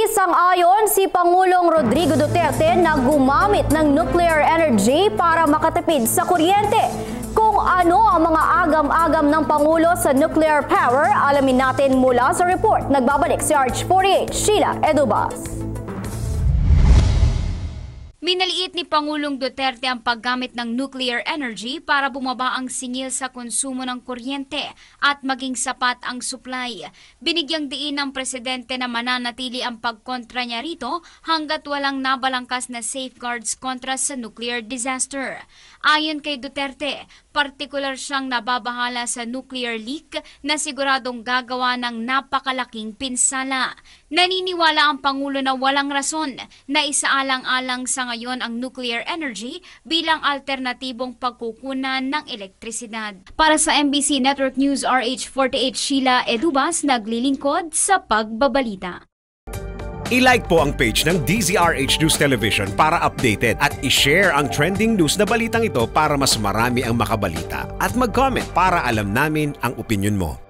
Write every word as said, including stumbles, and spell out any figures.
Sang-ayon si Pangulong Rodrigo Duterte na gumamit ng nuclear energy para makatipid sa kuryente. Kung ano ang mga agam-agam ng Pangulo sa nuclear power, alamin natin mula sa report. Nagbabalik si R H forty-eight, Sheila Edubas. Minaliit ni Pangulong Duterte ang paggamit ng nuclear energy para bumaba ang singil sa konsumo ng kuryente at maging sapat ang supply. Binigyang diin ng presidente na mananatili ang pagkontra niya rito hanggat walang nabalangkas na safeguards kontra sa nuclear disaster. Ayon kay Duterte, partikular siyang nababahala sa nuclear leak na siguradong gagawa ng napakalaking pinsala. Naniniwala ang Pangulo na walang rason na isaalang-alang sa ngayon ang nuclear energy bilang alternatibong pagkukunan ng elektrisidad. Para sa M B C Network News, R H forty-eight, Sheila Edubas, naglilingkod sa pagbabalita. I-like po ang page ng D Z R H News Television para updated at i-share ang trending news na balitang ito para mas marami ang makabalita. At mag-comment para alam namin ang opinion mo.